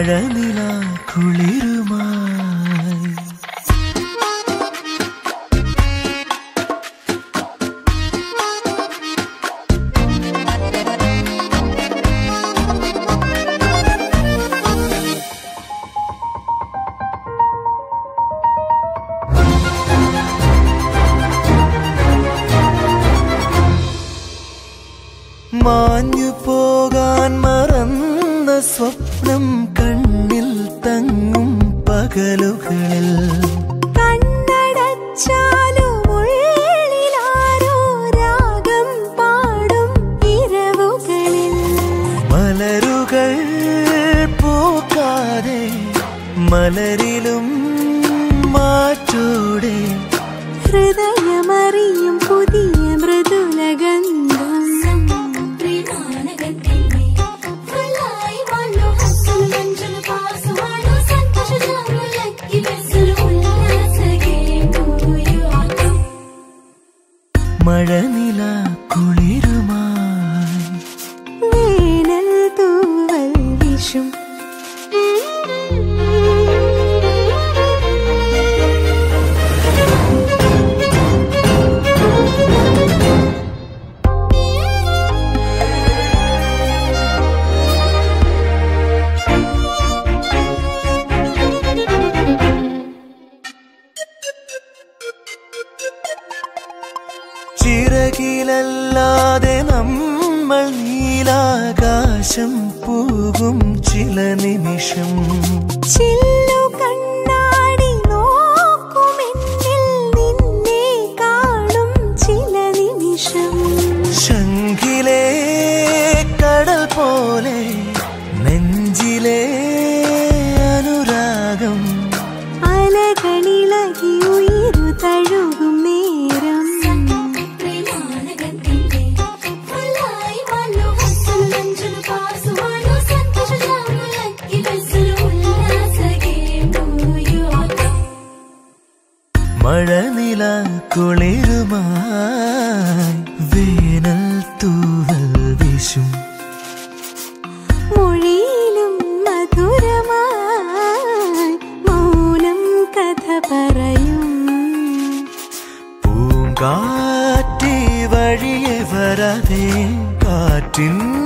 മഴനില കുളിരുമായി മാഞ്ഞു പോകാൻ മറന്ന സ്വപ്നം കണ്ണിൽ തങ്ങും പകലുകളിൽ കണ്ണടച്ചാലും ഉള്ളിലാരോ രാഗം പാടും ഇരവുകളിൽ മലരുകൾ പൂക്കാതെ മലരിലും മാറ്റോടെ ഹൃദയമറിയും പുതിയ മൃദുലഗന്ധം മഴനില കുളിരുമായി വേനൽ തൂവൽ വിഷും ചിറകിലല്ലാതെ നമ്മൾ നീലാകാശം പോകും ചില നിമിഷം ചില്ലു കണ്ണാടി നോക്കുമെന്നിൽ നിന്നെ കാണും ചില നിമിഷം ശംഖിലെ കടൽ പോലെ നെഞ്ചിലെ അനുരാഗം അലകളിളകി ഉയിരു തഴുകും നേരം മഴനില കുളിരുമായി വേനൽ തൂവൽ വിഷും മൊഴിയിലും മധുരമായി മൗനം കഥ പറയും പൂങ്കാറ്റി വഴിയെ വരാതെ കാറ്റിൻ